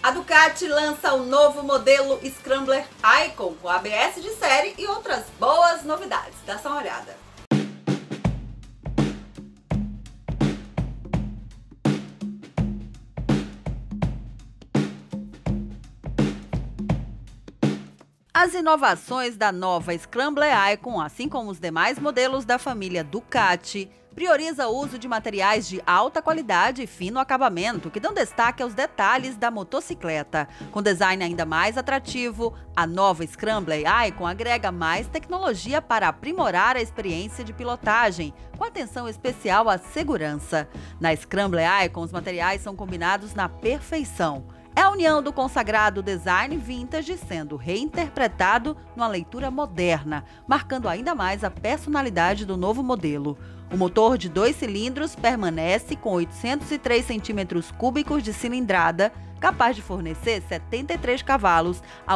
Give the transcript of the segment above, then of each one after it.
A Ducati lança o novo modelo Scrambler Icon com ABS de série e outras boas novidades. Dá só uma olhada. As inovações da nova Scrambler Icon, assim como os demais modelos da família Ducati, prioriza o uso de materiais de alta qualidade e fino acabamento, que dão destaque aos detalhes da motocicleta. Com design ainda mais atrativo, a nova Scrambler Icon agrega mais tecnologia para aprimorar a experiência de pilotagem, com atenção especial à segurança. Na Scrambler Icon, os materiais são combinados na perfeição. É a união do consagrado design vintage sendo reinterpretado numa leitura moderna, marcando ainda mais a personalidade do novo modelo. O motor de 2 cilindros permanece com 803 centímetros cúbicos de cilindrada, capaz de fornecer 73 cavalos a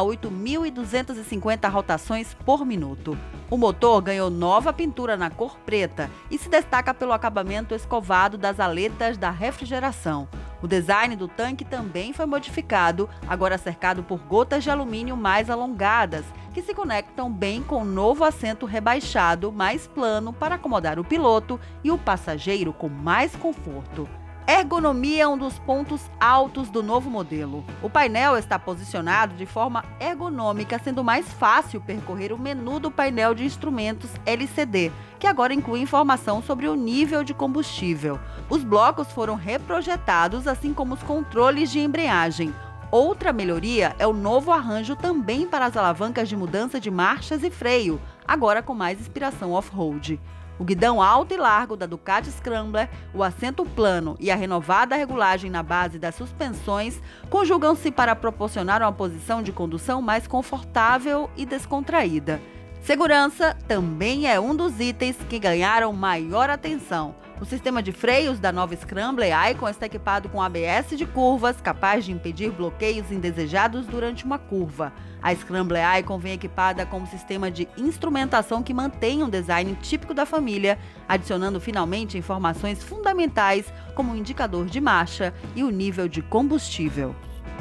8.250 rotações por minuto. O motor ganhou nova pintura na cor preta e se destaca pelo acabamento escovado das aletas da refrigeração. O design do tanque também foi modificado, agora cercado por gotas de alumínio mais alongadas, que se conectam bem com o novo assento rebaixado, mais plano, para acomodar o piloto e o passageiro com mais conforto. Ergonomia é um dos pontos altos do novo modelo. O painel está posicionado de forma ergonômica, sendo mais fácil percorrer o menu do painel de instrumentos LCD, que agora inclui informação sobre o nível de combustível. Os blocos foram reprojetados, assim como os controles de embreagem. Outra melhoria é o novo arranjo também para as alavancas de mudança de marchas e freio, agora com mais inspiração off-road. O guidão alto e largo da Ducati Scrambler, o assento plano e a renovada regulagem na base das suspensões conjugam-se para proporcionar uma posição de condução mais confortável e descontraída. Segurança também é um dos itens que ganharam maior atenção. O sistema de freios da nova Scrambler Icon está equipado com ABS de curvas, capaz de impedir bloqueios indesejados durante uma curva. A Scrambler Icon vem equipada com um sistema de instrumentação que mantém um design típico da família, adicionando finalmente informações fundamentais como o indicador de marcha e o nível de combustível.